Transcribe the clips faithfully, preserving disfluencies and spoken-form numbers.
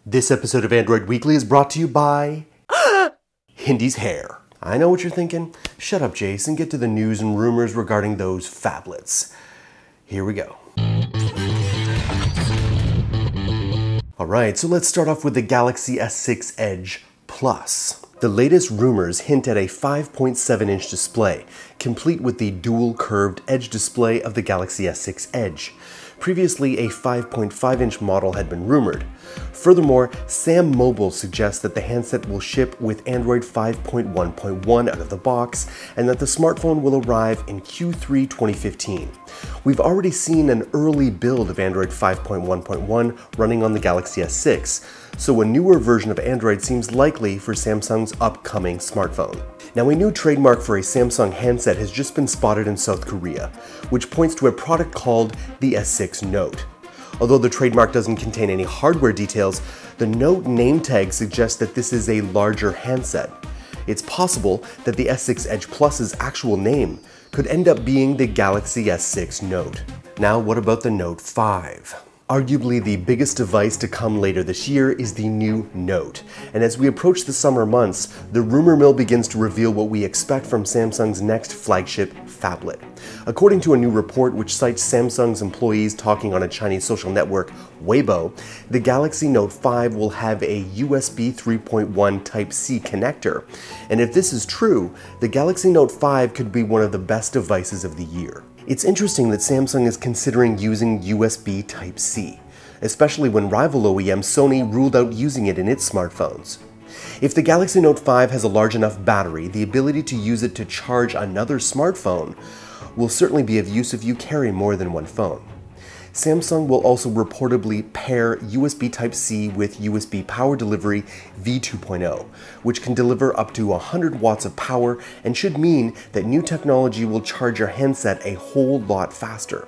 This episode of Android Weekly is brought to you by Hindy's Hair. I know what you're thinking. Shut up, Jayce, and get to the news and rumors regarding those phablets. Here we go. Alright, so let's start off with the Galaxy S six Edge Plus. The latest rumors hint at a five point seven inch display, complete with the dual curved edge display of the Galaxy S six Edge. Previously, a five point five inch model had been rumored. Furthermore, Sam Mobile suggests that the handset will ship with Android five point one point one out of the box, and that the smartphone will arrive in Q three twenty fifteen. We've already seen an early build of Android five point one point one running on the Galaxy S six, so a newer version of Android seems likely for Samsung's upcoming smartphone. Now, a new trademark for a Samsung handset has just been spotted in South Korea, which points to a product called the S six Note. Although the trademark doesn't contain any hardware details, the Note name tag suggests that this is a larger handset. It's possible that the S six Edge Plus's actual name could end up being the Galaxy S six Note. Now, what about the Note five? Arguably the biggest device to come later this year is the new Note, and as we approach the summer months, the rumor mill begins to reveal what we expect from Samsung's next flagship phablet. According to a new report which cites Samsung's employees talking on a Chinese social network, Weibo, the Galaxy Note five will have a U S B three point one Type C connector, and if this is true, the Galaxy Note five could be one of the best devices of the year. It's interesting that Samsung is considering using U S B Type C, especially when rival O E M Sony ruled out using it in its smartphones. If the Galaxy Note five has a large enough battery, the ability to use it to charge another smartphone will certainly be of use if you carry more than one phone. Samsung will also reportedly pair U S B Type C with U S B Power Delivery V two point oh, which can deliver up to one hundred watts of power and should mean that new technology will charge your handset a whole lot faster.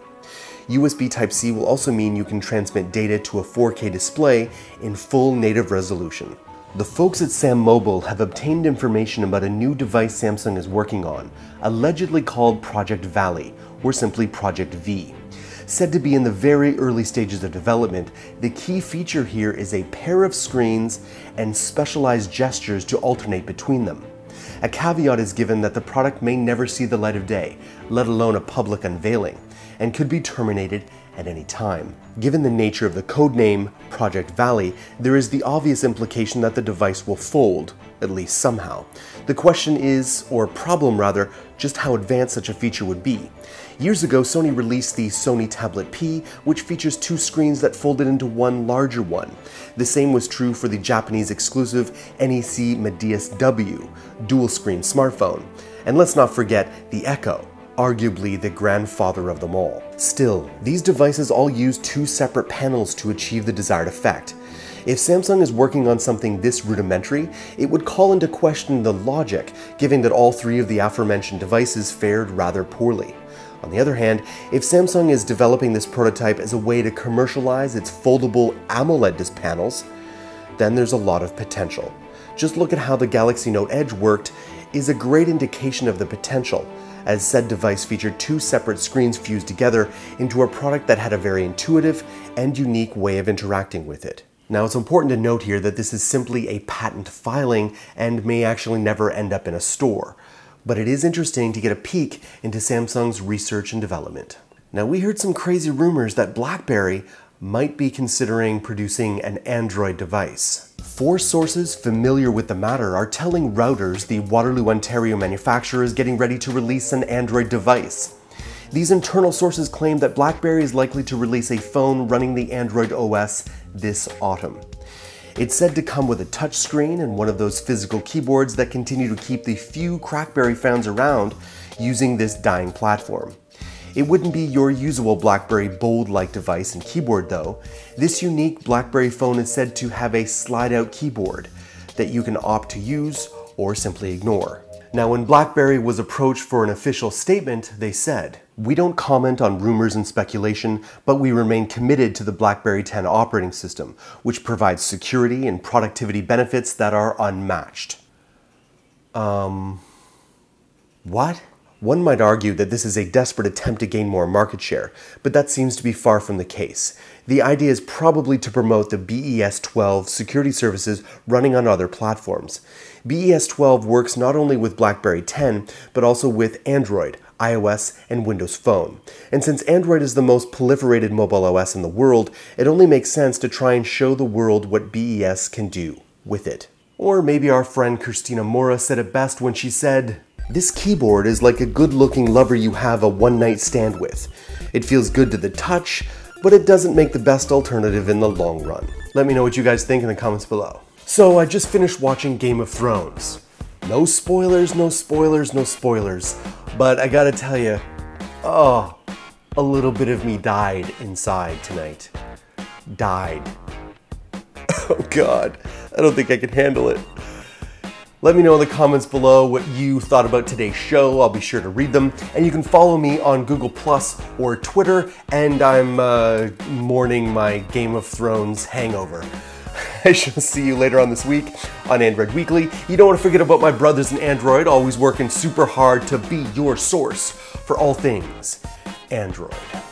U S B Type C will also mean you can transmit data to a four K display in full native resolution. The folks at Sam Mobile have obtained information about a new device Samsung is working on, allegedly called Project Valley, or simply Project V. Said to be in the very early stages of development, the key feature here is a pair of screens and specialized gestures to alternate between them. A caveat is given that the product may never see the light of day, let alone a public unveiling, and could be terminated at any time. Given the nature of the codename Project Valley, there is the obvious implication that the device will fold, at least somehow. The question is, or problem rather, just how advanced such a feature would be. Years ago, Sony released the Sony Tablet P, which features two screens that folded into one larger one. The same was true for the Japanese exclusive N E C Medias W, dual-screen smartphone. And let's not forget the Echo, arguably the grandfather of them all. Still, these devices all use two separate panels to achieve the desired effect. If Samsung is working on something this rudimentary, it would call into question the logic, given that all three of the aforementioned devices fared rather poorly. On the other hand, if Samsung is developing this prototype as a way to commercialize its foldable AMOLED disc panels, then there's a lot of potential. Just look at how the Galaxy Note Edge worked is a great indication of the potential, as said device featured two separate screens fused together into a product that had a very intuitive and unique way of interacting with it. Now, it's important to note here that this is simply a patent filing and may actually never end up in a store. But it is interesting to get a peek into Samsung's research and development. Now, we heard some crazy rumors that BlackBerry might be considering producing an Android device. Four sources familiar with the matter are telling Routers the Waterloo, Ontario manufacturer is getting ready to release an Android device. These internal sources claim that BlackBerry is likely to release a phone running the Android O S this autumn. It's said to come with a touchscreen and one of those physical keyboards that continue to keep the few Crackberry fans around using this dying platform. It wouldn't be your usual BlackBerry Bold-like device and keyboard though. This unique BlackBerry phone is said to have a slide-out keyboard that you can opt to use or simply ignore. Now, when BlackBerry was approached for an official statement, they said, "We don't comment on rumors and speculation, but we remain committed to the BlackBerry ten operating system, which provides security and productivity benefits that are unmatched." Um, what? One might argue that this is a desperate attempt to gain more market share, but that seems to be far from the case. The idea is probably to promote the B E S twelve security services running on other platforms. B E S twelve works not only with BlackBerry ten, but also with Android, iOS, and Windows Phone. And since Android is the most proliferated mobile O S in the world, it only makes sense to try and show the world what B E S can do with it. Or maybe our friend Christina Mora said it best when she said, "This keyboard is like a good-looking lover you have a one-night stand with. It feels good to the touch, but it doesn't make the best alternative in the long run." Let me know what you guys think in the comments below. So I just finished watching Game of Thrones. No spoilers, no spoilers, no spoilers. But I gotta tell you, oh, a little bit of me died inside tonight. Died. Oh God, I don't think I can handle it. Let me know in the comments below what you thought about today's show. I'll be sure to read them. And you can follow me on Google Plus or Twitter, and I'm uh, mourning my Game of Thrones hangover. I shall see you later on this week on Android Weekly. You don't want to forget about my brothers in Android, always working super hard to be your source for all things Android.